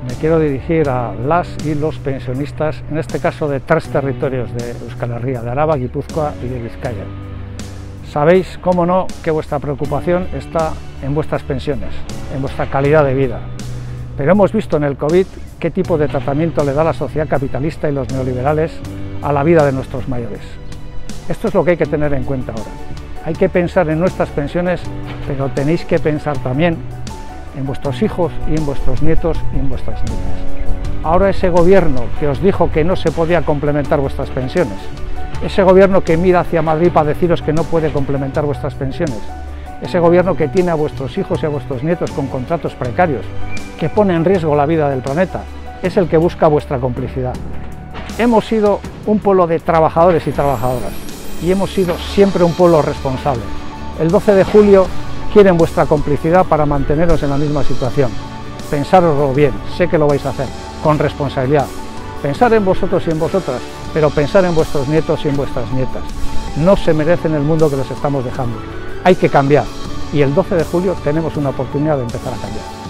Me quiero dirigir a las y los pensionistas, en este caso de 3 territorios de Euskal Herria, de Araba, Guipúzcoa y de Vizcaya. Sabéis, cómo no, que vuestra preocupación está en vuestras pensiones, en vuestra calidad de vida. Pero hemos visto en el COVID qué tipo de tratamiento le da la sociedad capitalista y los neoliberales a la vida de nuestros mayores. Esto es lo que hay que tener en cuenta ahora. Hay que pensar en nuestras pensiones, pero tenéis que pensar también en vuestros hijos y en vuestros nietos y en vuestras nietas. Ahora ese gobierno que os dijo que no se podía complementar vuestras pensiones, ese gobierno que mira hacia Madrid para deciros que no puede complementar vuestras pensiones, ese gobierno que tiene a vuestros hijos y a vuestros nietos con contratos precarios, que pone en riesgo la vida del planeta, es el que busca vuestra complicidad. Hemos sido un pueblo de trabajadores y trabajadoras y hemos sido siempre un pueblo responsable. El 12 de julio quieren vuestra complicidad para manteneros en la misma situación. Pensároslo bien, sé que lo vais a hacer, con responsabilidad. Pensar en vosotros y en vosotras, pero pensar en vuestros nietos y en vuestras nietas. No se merecen el mundo que les estamos dejando. Hay que cambiar y el 12 de julio tenemos una oportunidad de empezar a cambiar.